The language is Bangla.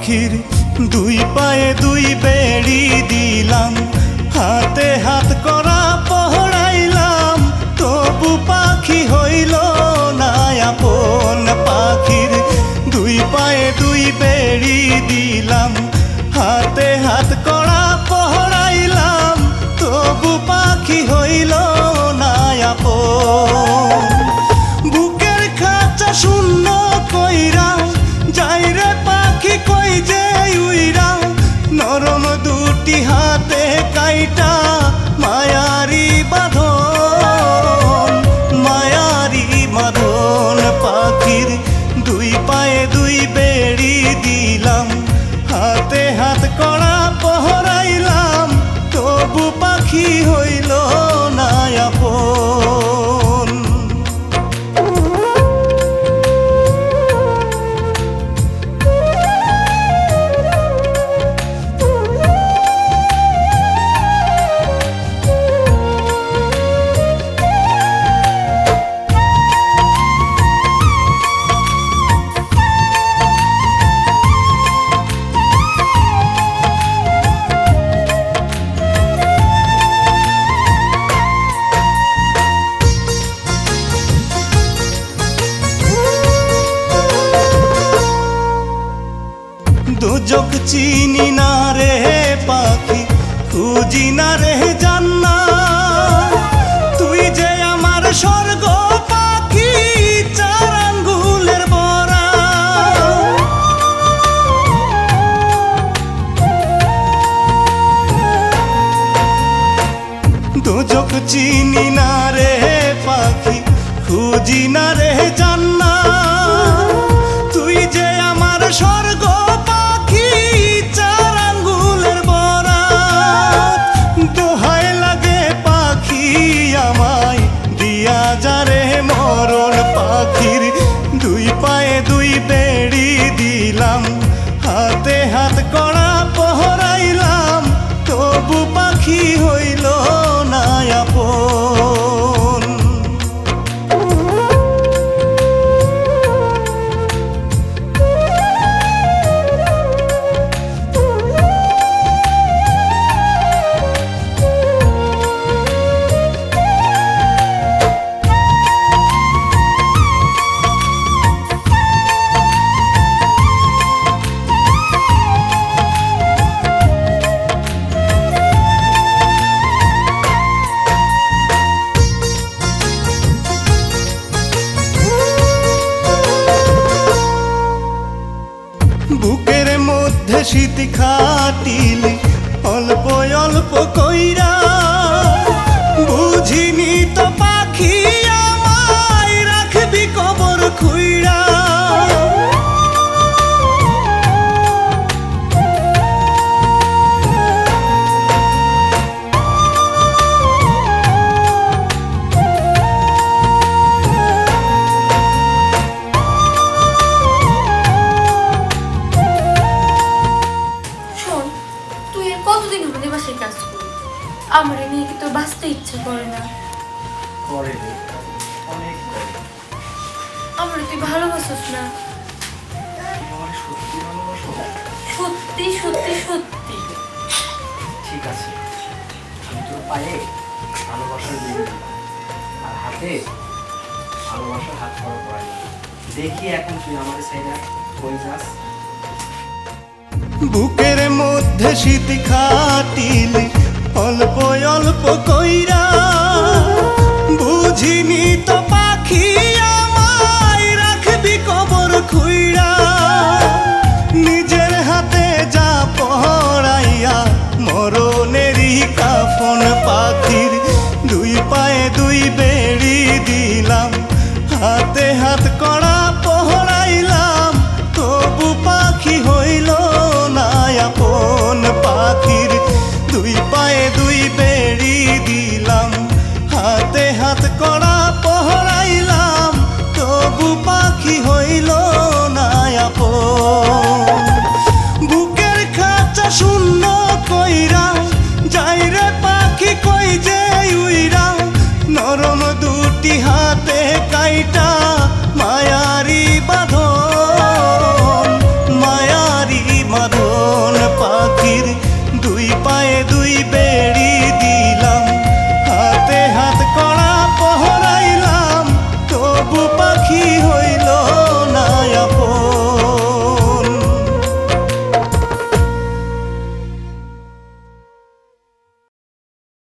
পাখির দুই পায়ে দুই বেড়ি দিলাম, হাতে হাত করা পহড়াইলাম, তবু পাখি হইল না আপন। পাখির দুই পায়ে দুই বেড়ি দিলাম, হাতে হাত করা পহড়াইলাম, তবু পাখি হইল না আপন। বুকের খাঁচা শূন্য কইরা যাই রে পাখি কই যে উইরা, নরম দুটি হাতে কাইটা মায়ারি বাঁধন, মায়ারি বাঁধন। পাখির দুই পায়ে দুই বেড়ি দিলাম, হাতে হাত করা পহড়াইলাম, তবু পাখি হইল না আপন। দুজক চিনি না রে পাখি, খুঁজি না রে জান্নাত, তুই যে আমার স্বর্গ পাখি চার আঙ্গুলের বরা। দুজক চিনি না রে পাখি, খুঁজি না রে জান্নাত, তুই যে আমার স্বর্গ পাখি চার আঙ্গুলের বরাত। দোহাই লাগে পাখি আমায় দিয়া যারে মরণ। পাখির দুই পায়ে দুই বেড়ি দিলাম, হাতে হাত করা পহড়াইলাম, তবু পাখি হইল না আপন। বুকের মধ্যে শীত খাটিলি অল্প অল্প কইরা, বুঝিনি তো পাখি আমায় রাখবি কবর খুইরা। আমার নিয়ে কি তোর বাঁচতে ইচ্ছে করে না? করে রে, অনেক করে। আমার তুই ভালোবাসিস না? আমার সত্যি ভালোবাসো? সত্যি সত্যি সত্যি। ঠিক আছে, আমি তোর পায়ে ভালোবাসার দিন আর হাতে ভালোবাসার হাত করা পড়াই। দেখি এখন তুই আমার সাইডে কই যাস। বুকের মধ্যে শীত খাটিলি অল্প অল্প কইরা,